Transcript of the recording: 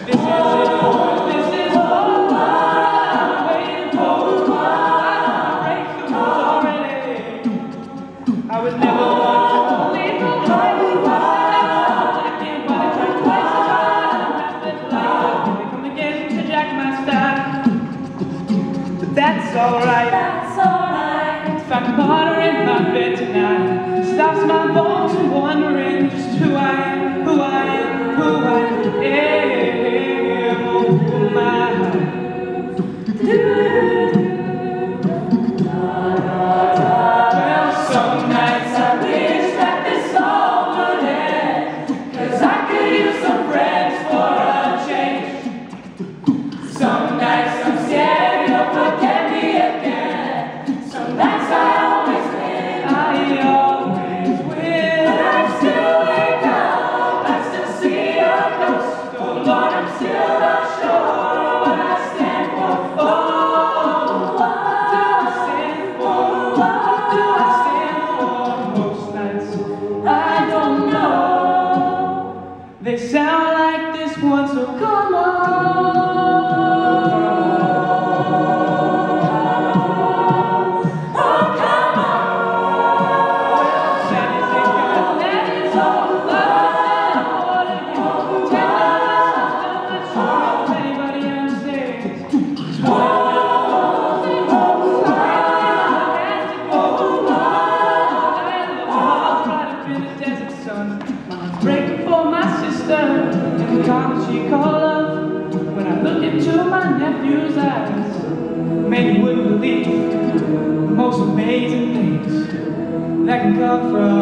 I was never one to leave the light. I can't buy it twice as hard. That's life. Come again to jack my style. But that's alright. That's alright. If I can water in my bed tonight, it stops my bones from wondering just who I am, who I am, who I am. Oh my. They sound like this one, so come on. Oh, come on. That is all love. Anybody understands? Breaking for my sister and the karma she called love. When I look into my nephew's eyes, man, you wouldn't believe the most amazing things that can come from